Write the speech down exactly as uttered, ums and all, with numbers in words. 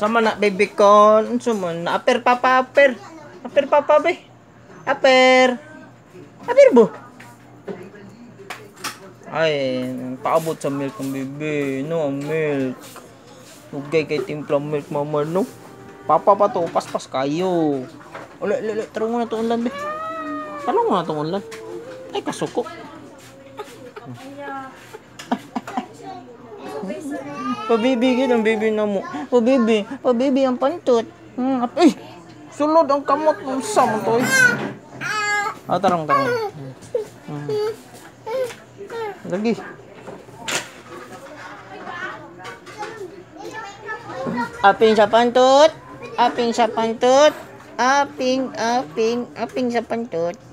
Sama na baby kon. Suman na aper papa aper. Aper papa be. Aper. Aper bo. Ay, paabot sa milk ng baby. No, ang milk. Ugay kay timpla milk mama no. Papa pa to, paspas kayo. Ula, ula, tarong mo na to unlan be. Tarong mo na to unlan. Ay, kasuko. Pabibigyan ang baby na mo. Pabibi, pabibi ang pantot. Hmm, ay, sulod ang kamot ng sam to. Ah, tarong, tarong. Hmm. Lagi. Aping sa pantot. Aping sa pantot. Aping, aping, aping sa pantot.